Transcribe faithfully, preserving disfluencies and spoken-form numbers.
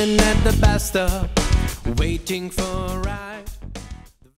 sitting at the bus stop, waiting for a ride.